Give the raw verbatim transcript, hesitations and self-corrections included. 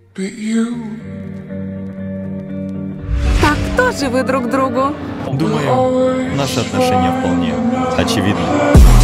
Так кто же вы друг другу? Думаю, наши отношения вполне очевидны.